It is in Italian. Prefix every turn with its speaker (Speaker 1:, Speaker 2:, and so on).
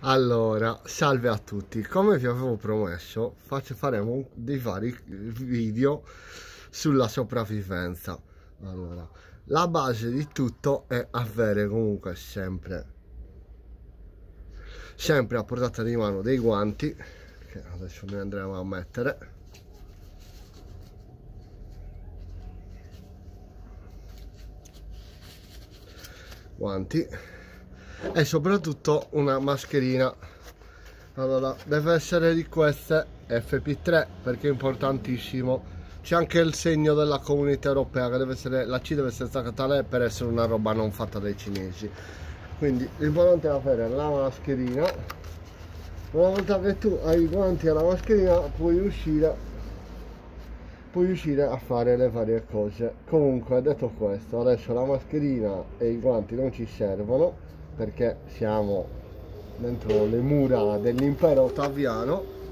Speaker 1: Allora, salve a tutti. Come vi avevo promesso, faremo dei vari video sulla sopravvivenza. Allora, la base di tutto è avere comunque sempre a portata di mano dei guanti, che adesso ne andremo a mettere. Guanti e soprattutto una mascherina. Allora, deve essere di queste FP3 perché è importantissimo. C'è anche il segno della Comunità Europea che deve essere, la C deve essere staccata lei per essere una roba non fatta dai cinesi. Quindi l'importante è avere la mascherina. Una volta che tu hai i guanti e la mascherina puoi uscire a fare le varie cose. Comunque, detto questo, adesso la mascherina e i guanti non ci servono perché siamo dentro le mura dell'impero ottaviano.